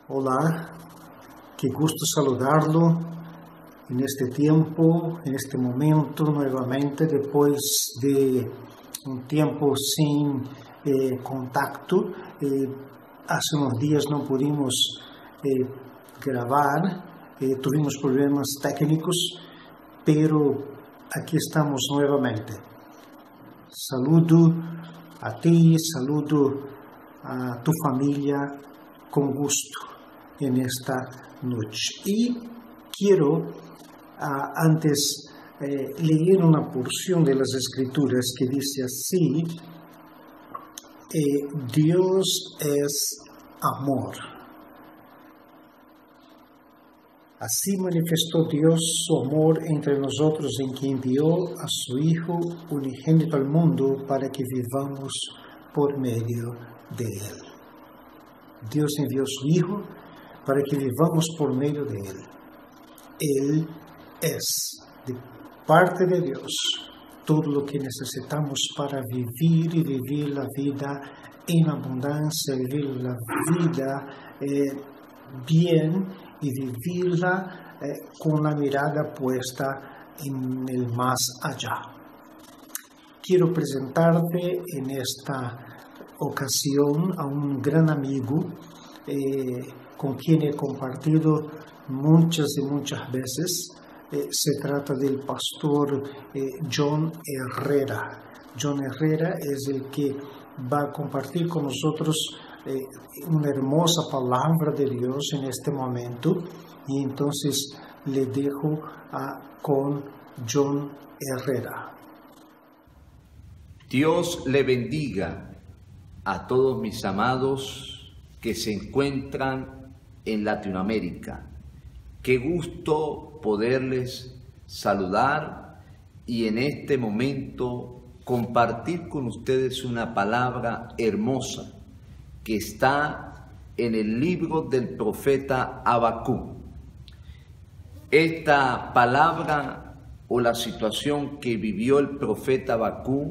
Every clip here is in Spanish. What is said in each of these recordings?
Hola, qué gusto saludarlo en este tiempo, en este momento nuevamente, después de un tiempo sin contacto. Hace unos días no pudimos grabar, tuvimos problemas técnicos, pero aquí estamos nuevamente. Saludo a ti, saludo a tu familia con gusto en esta noche. Y quiero antes leer una porción de las Escrituras que dice así: Dios es amor. Así manifestó Dios su amor entre nosotros en que envió a su Hijo unigénito al mundo para que vivamos por medio de Él. Dios envió a su Hijo para que vivamos por medio de Él. Él es, de parte de Dios, todo lo que necesitamos para vivir y vivir la vida en abundancia, vivir la vida bien y vivirla con la mirada puesta en el más allá. Quiero presentarte en esta ocasión a un gran amigo con quien he compartido muchas y muchas veces. Se trata del pastor John Herrera. John Herrera es el que va a compartir con nosotros una hermosa palabra de Dios en este momento, y entonces le dejo con John Herrera. Dios le bendiga a todos mis amados que se encuentran en Latinoamérica. Qué gusto poderles saludar y en este momento compartir con ustedes una palabra hermosa que está en el libro del profeta Habacuc. Esta palabra o la situación que vivió el profeta Habacuc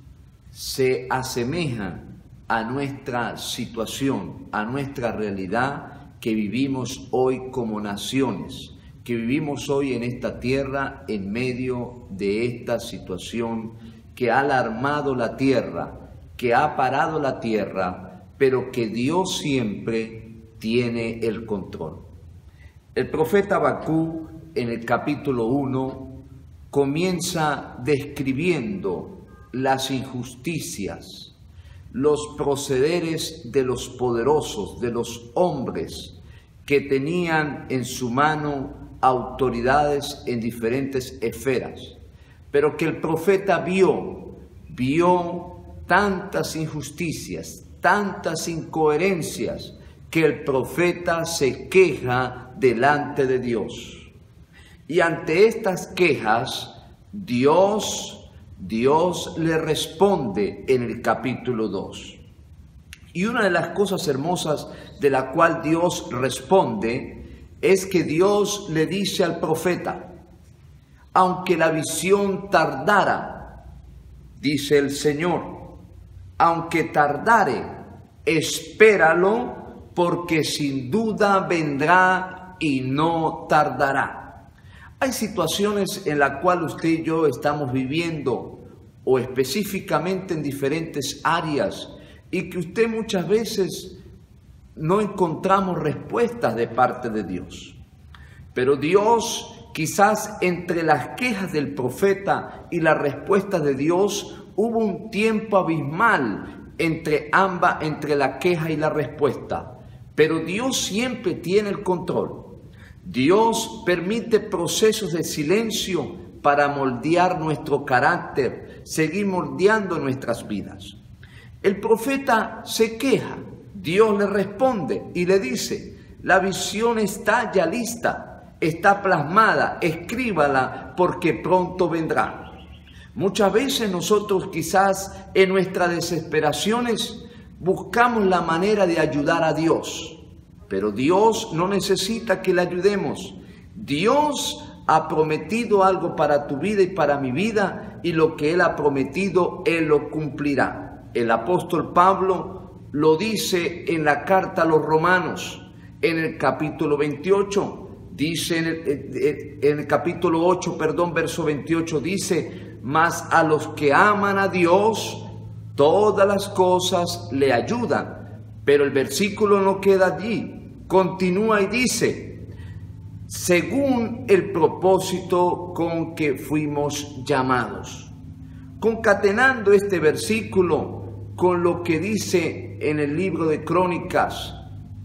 se asemeja a nuestra situación, a nuestra realidad que vivimos hoy como naciones, que vivimos hoy en esta tierra en medio de esta situación que ha alarmado la tierra, que ha parado la tierra, pero que Dios siempre tiene el control. El profeta Habacuc en el capítulo 1 comienza describiendo las injusticias, los procederes de los poderosos, de los hombres que tenían en su mano autoridades en diferentes esferas, pero que el profeta vio tantas injusticias, tantas incoherencias, que el profeta se queja delante de Dios. Y ante estas quejas, Dios le responde en el capítulo 2. Y una de las cosas hermosas de la cual Dios responde es que Dios le dice al profeta: aunque la visión tardara, dice el Señor, aunque tardare, espéralo, porque sin duda vendrá y no tardará. Hay situaciones en las cuales usted y yo estamos viviendo, o específicamente en diferentes áreas, y que usted muchas veces no encontramos respuestas de parte de Dios. Pero Dios, quizás entre las quejas del profeta y la respuesta de Dios, hubo un tiempo abismal entre la queja y la respuesta. Pero Dios siempre tiene el control. Dios permite procesos de silencio para moldear nuestro carácter, seguir moldeando nuestras vidas. El profeta se queja, Dios le responde y le dice: la visión está ya lista, está plasmada, escríbala porque pronto vendrá. Muchas veces nosotros quizás en nuestras desesperaciones buscamos la manera de ayudar a Dios, pero Dios no necesita que le ayudemos. Dios ha prometido algo para tu vida y para mi vida, y lo que Él ha prometido, Él lo cumplirá. El apóstol Pablo lo dice en la carta a los Romanos: en el capítulo 28. Dice en el capítulo 8, verso 28, dice: mas a los que aman a Dios, todas las cosas le ayudan. Pero el versículo no queda allí, continúa y dice: según el propósito con que fuimos llamados. Concatenando este versículo con lo que dice en el libro de Crónicas,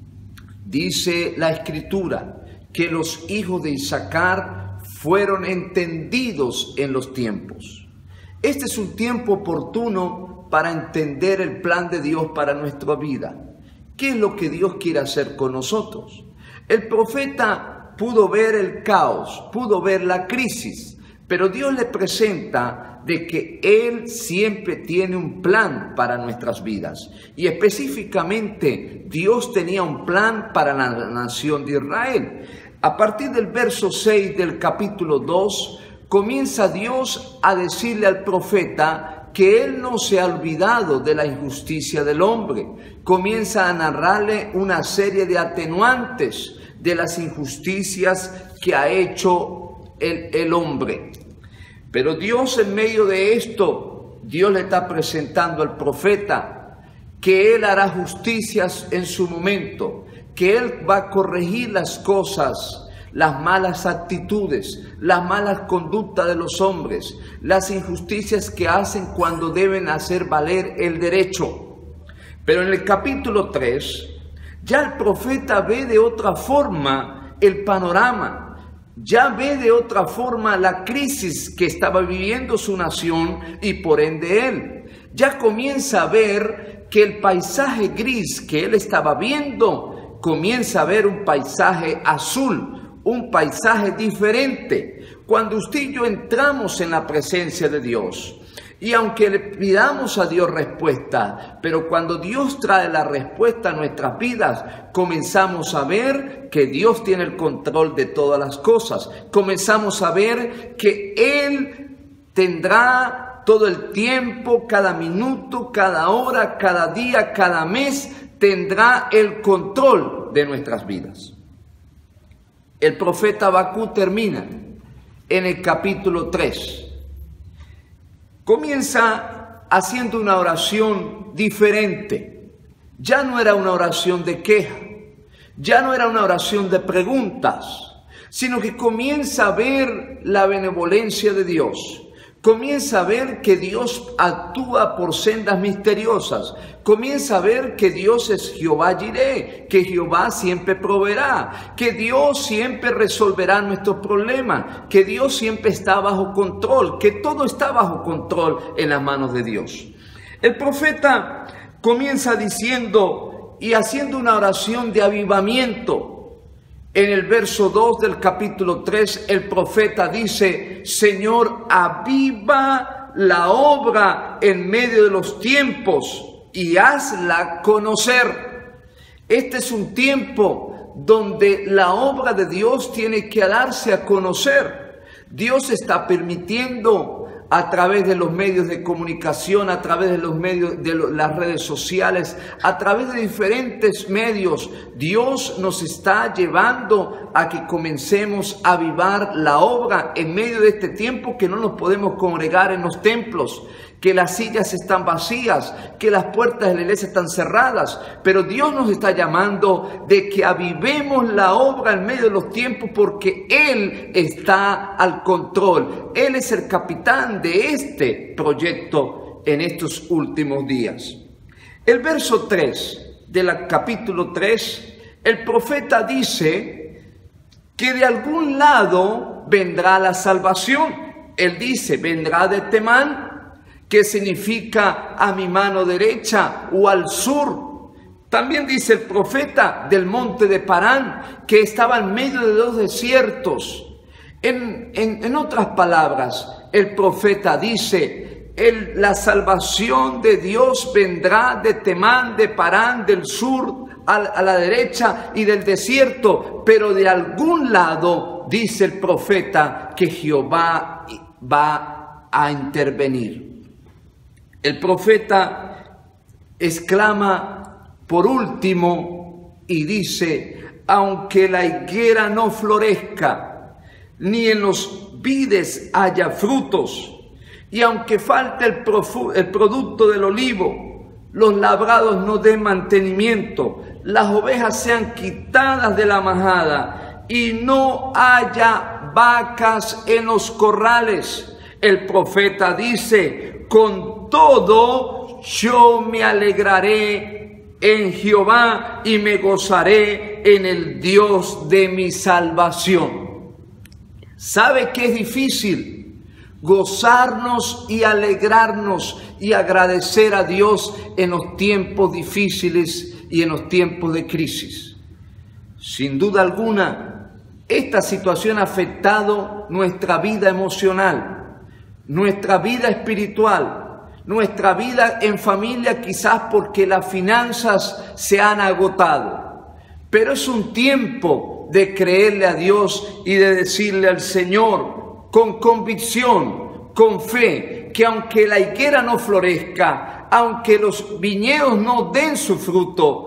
dice la Escritura que los hijos de Isaacar fueron entendidos en los tiempos. Este es un tiempo oportuno para entender el plan de Dios para nuestra vida. ¿Qué es lo que Dios quiere hacer con nosotros? El profeta pudo ver el caos, pudo ver la crisis, pero Dios le presenta de que Él siempre tiene un plan para nuestras vidas. Y específicamente, Dios tenía un plan para la nación de Israel. A partir del verso 6 del capítulo 2, comienza Dios a decirle al profeta que Él no se ha olvidado de la injusticia del hombre. Comienza a narrarle una serie de atenuantes de las injusticias que ha hecho el hombre. Pero Dios, en medio de esto, Dios le está presentando al profeta que Él hará justicias en su momento, que Él va a corregir las cosas, las malas actitudes, las malas conductas de los hombres, las injusticias que hacen cuando deben hacer valer el derecho. Pero en el capítulo 3, ya el profeta ve de otra forma el panorama. Ya ve de otra forma la crisis que estaba viviendo su nación y por ende él. Ya comienza a ver que el paisaje gris que él estaba viendo, comienza a ver un paisaje azul, un paisaje diferente. Cuando usted y yo entramos en la presencia de Dios, y aunque le pidamos a Dios respuesta, pero cuando Dios trae la respuesta a nuestras vidas, comenzamos a ver que Dios tiene el control de todas las cosas. Comenzamos a ver que Él tendrá todo el tiempo, cada minuto, cada hora, cada día, cada mes, tendrá el control de nuestras vidas. El profeta Habacuc termina en el capítulo 3. Comienza haciendo una oración diferente. Ya no era una oración de queja, ya no era una oración de preguntas, sino que comienza a ver la benevolencia de Dios. Comienza a ver que Dios actúa por sendas misteriosas. Comienza a ver que Dios es Jehová Jireh, que Jehová siempre proveerá, que Dios siempre resolverá nuestros problemas, que Dios siempre está bajo control, que todo está bajo control en las manos de Dios. El profeta comienza diciendo y haciendo una oración de avivamiento. En el verso 2 del capítulo 3, el profeta dice: Señor, aviva la obra en medio de los tiempos y hazla conocer. Este es un tiempo donde la obra de Dios tiene que darse a conocer. Dios está permitiendo a través de los medios de comunicación, a través de los medios de las redes sociales, a través de diferentes medios, Dios nos está llevando a que comencemos a avivar la obra en medio de este tiempo que no nos podemos congregar en los templos, que las sillas están vacías, que las puertas de la iglesia están cerradas, pero Dios nos está llamando de que avivemos la obra en medio de los tiempos porque Él está al control. Él es el capitán de este proyecto en estos últimos días. El verso 3 del capítulo 3, el profeta dice que de algún lado vendrá la salvación. Él dice: vendrá de Temán, que significa a mi mano derecha o al sur. También dice el profeta del monte de Parán, que estaba en medio de dos desiertos. En otras palabras, el profeta dice: la salvación de Dios vendrá de Temán, de Parán, del sur a la derecha y del desierto, pero de algún lado, dice el profeta, que Jehová va a intervenir. El profeta exclama por último y dice: aunque la higuera no florezca, ni en los vides haya frutos, y aunque falte el producto del olivo, los labrados no den mantenimiento, las ovejas sean quitadas de la majada, y no haya vacas en los corrales. El profeta dice: con todo yo me alegraré en Jehová y me gozaré en el Dios de mi salvación. ¿Sabe qué es difícil? Gozarnos y alegrarnos y agradecer a Dios en los tiempos difíciles y en los tiempos de crisis. Sin duda alguna, esta situación ha afectado nuestra vida emocional, nuestra vida espiritual, nuestra vida en familia, quizás porque las finanzas se han agotado. Pero es un tiempo de creerle a Dios y de decirle al Señor con convicción, con fe, que aunque la higuera no florezca, aunque los viñedos no den su fruto,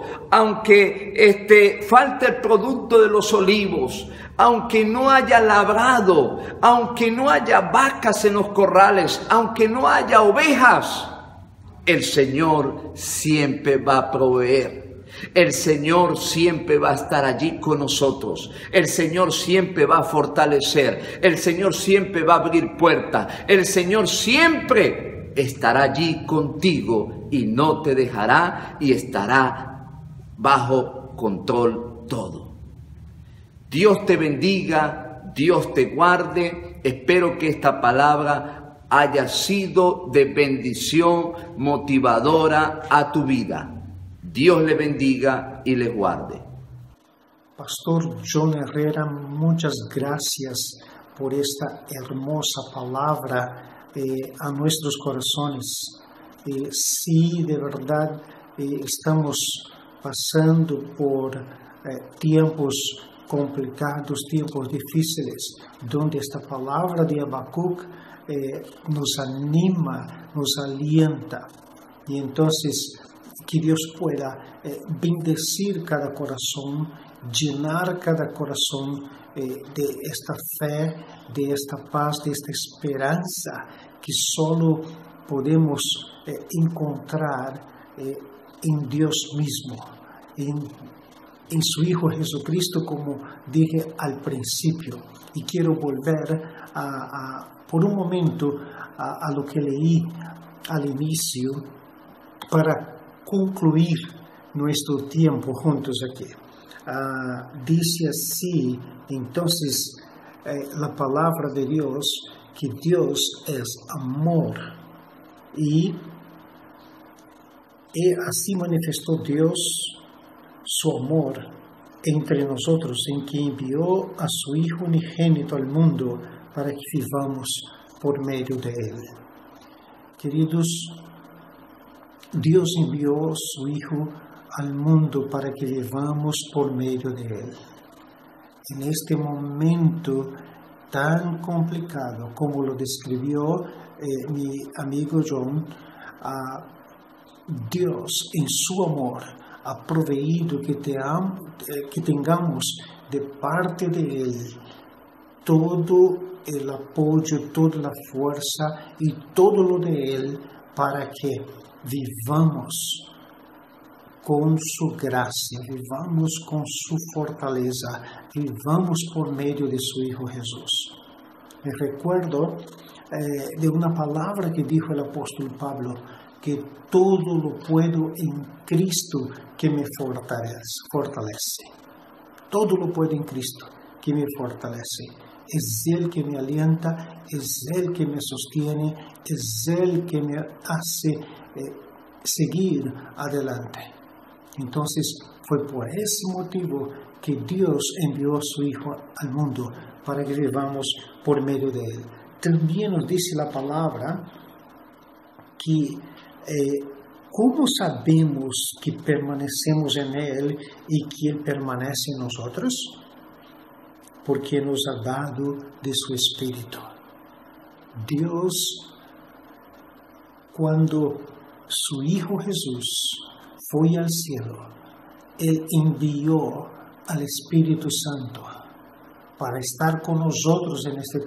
aunque falte el producto de los olivos, aunque no haya labrado, aunque no haya vacas en los corrales, aunque no haya ovejas, el Señor siempre va a proveer. El Señor siempre va a estar allí con nosotros. El Señor siempre va a fortalecer. El Señor siempre va a abrir puertas. El Señor siempre estará allí contigo y no te dejará, y estará bajo control todo. Dios te bendiga, Dios te guarde. Espero que esta palabra haya sido de bendición motivadora a tu vida. Dios le bendiga y le guarde. Pastor John Herrera, muchas gracias por esta hermosa palabra a nuestros corazones. Sí, de verdad, estamos pasando por tiempos complicados, tiempos difíciles, donde esta palabra de Habacuc nos anima, nos alienta. Y entonces, que Dios pueda bendecir cada corazón, llenar cada corazón de esta fe, de esta paz, de esta esperanza que solo podemos encontrar en Dios mismo, en su Hijo Jesucristo, como dije al principio. Y quiero volver por un momento a lo que leí al inicio para concluir nuestro tiempo juntos aquí. Dice así, entonces, la palabra de Dios, que Dios es amor, y así manifestó Dios su amor entre nosotros, en que envió a su Hijo unigénito al mundo para que vivamos por medio de Él. Queridos, Dios envió a su Hijo al mundo para que vivamos por medio de Él. En este momento tan complicado como lo describió mi amigo John, Dios en su amor ha proveído que tengamos de parte de Él todo el apoyo, toda la fuerza y todo lo de Él para que vivamos con su gracia, vivamos con su fortaleza, vivamos por medio de su Hijo Jesús. Me recuerdo de una palabra que dijo el apóstol Pablo, que todo lo puedo en Cristo que me fortalece. Todo lo puedo en Cristo que me fortalece. Es Él que me alienta, es Él que me sostiene, es Él que me hace seguir adelante. Entonces fue por ese motivo que Dios envió a su Hijo al mundo, para que vivamos por medio de Él. También nos dice la palabra que ¿cómo sabemos que permanecemos en Él y que Él permanece en nosotros? Porque nos ha dado de su Espíritu. Dios, cuando su Hijo Jesús fue al cielo, Él envió al Espíritu Santo para estar con nosotros en este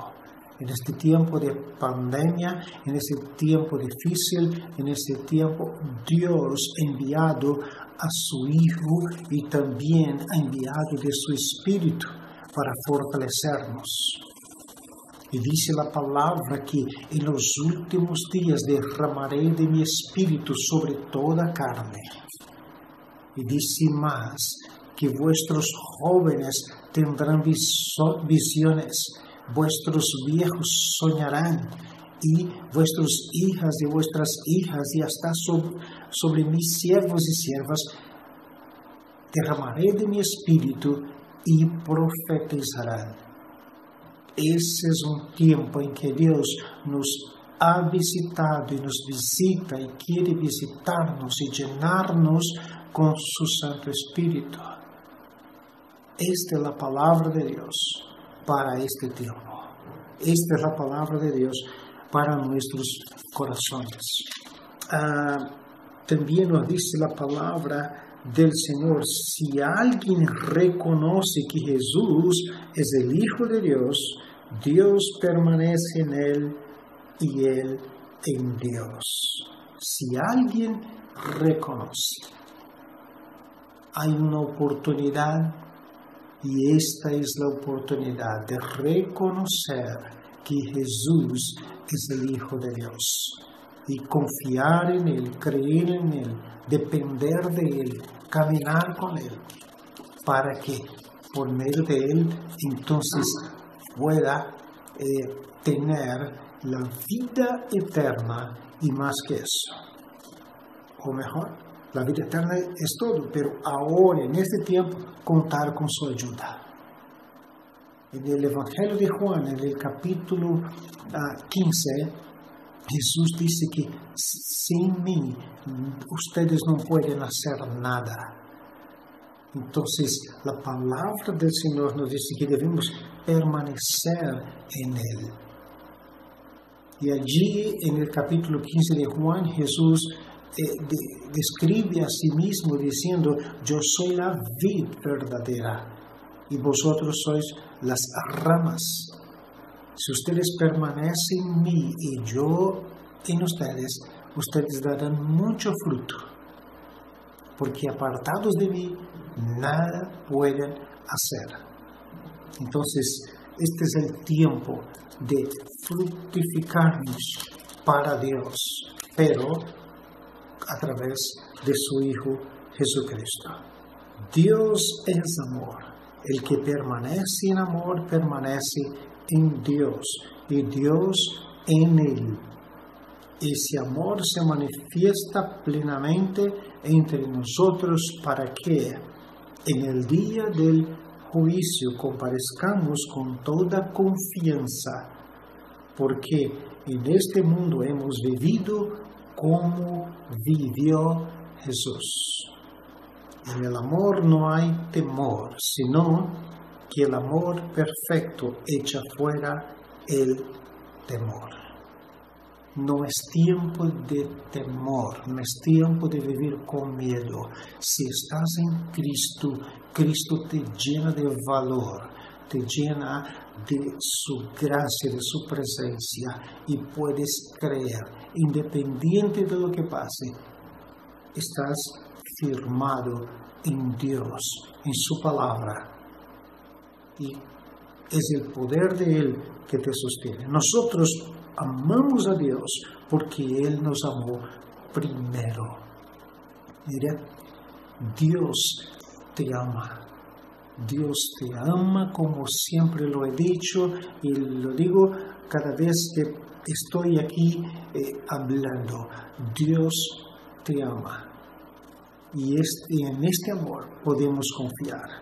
tiempo de pandemia, en este tiempo difícil, en este tiempo Dios ha enviado a su Hijo y también ha enviado de su Espíritu para fortalecernos. Y dice la palabra que en los últimos días derramaré de mi Espíritu sobre toda carne. Y dice más, que vuestros jóvenes tendrán visiones, vuestros viejos soñarán, y vuestras hijas y vuestras hijas, y hasta sobre mis siervos y siervas, derramaré de mi Espíritu y profetizarán. Ese es un tiempo en que Dios nos ha visitado y nos visita y quiere visitarnos y llenarnos con su Santo Espíritu. Esta es la palabra de Dios para este tiempo. Esta es la palabra de Dios para nuestros corazones. También nos dice la palabra del Señor: si alguien reconoce que Jesús es el Hijo de Dios, Dios permanece en él y él en Dios. Si alguien reconoce, hay una oportunidad, y esta es la oportunidad de reconocer que Jesús es el Hijo de Dios y confiar en Él, creer en Él, depender de Él, caminar con Él, para que por medio de Él entonces pueda tener la vida eterna y más que eso. O mejor, la vida eterna es todo, pero ahora, en este tiempo, contar con su ayuda. En el Evangelio de Juan, en el capítulo 15, Jesús dice que sin mí ustedes no pueden hacer nada. Entonces, la palabra del Señor nos dice que debemos permanecer en Él. Y allí, en el capítulo 15 de Juan, Jesús describe a sí mismo diciendo: yo soy la vid verdadera y vosotros sois las ramas. Si ustedes permanecen en mí y yo en ustedes, ustedes darán mucho fruto, porque apartados de mí nada pueden hacer. Entonces, este es el tiempo de fructificarnos para Dios, pero a través de su Hijo Jesucristo. Dios es amor. El que permanece en amor permanece en Dios y Dios en él. Ese amor se manifiesta plenamente entre nosotros para que en el día del juicio comparezcamos con toda confianza, porque en este mundo hemos vivido como vivió Jesús. En el amor no hay temor, sino que el amor perfecto echa fuera el temor. No es tiempo de temor, no es tiempo de vivir con miedo. Si estás en Cristo, Cristo te llena de valor, te llena de su gracia, de su presencia, y puedes creer, independiente de lo que pase, estás firmado en Dios, en su palabra, y es el poder de Él que te sostiene. Nosotros amamos a Dios porque Él nos amó primero. Mira, Dios te ama. Dios te ama, como siempre lo he dicho y lo digo cada vez que estoy aquí hablando. Dios te ama y en este amor podemos confiar.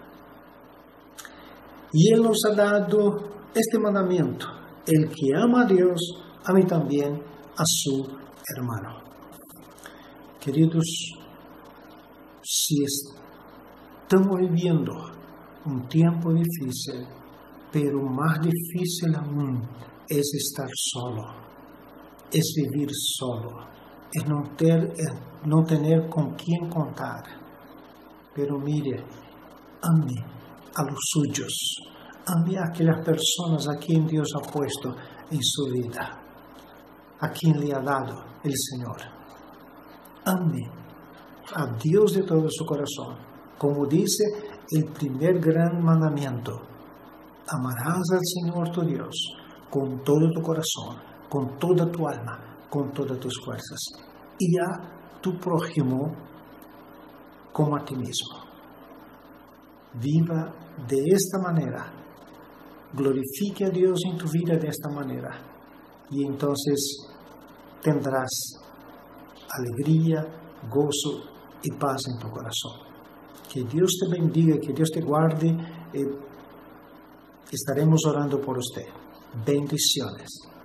Y Él nos ha dado este mandamiento: el que ama a Dios, ame también a su hermano. Queridos, si estamos viviendo un tiempo difícil, pero más difícil aún es estar solo, es vivir solo, es no tener con quién contar. Pero mire, ame a los suyos, ame a aquellas personas a quien Dios ha puesto en su vida, a quien le ha dado el Señor. Ame a Dios de todo su corazón, como dice el primer gran mandamiento: amarás al Señor tu Dios con todo tu corazón, con toda tu alma, con todas tus fuerzas, y a tu prójimo como a ti mismo. Viva de esta manera, glorifique a Dios en tu vida de esta manera, y entonces tendrás alegría, gozo y paz en tu corazón. Que Dios te bendiga, que Dios te guarde. Estaremos orando por usted. Bendiciones.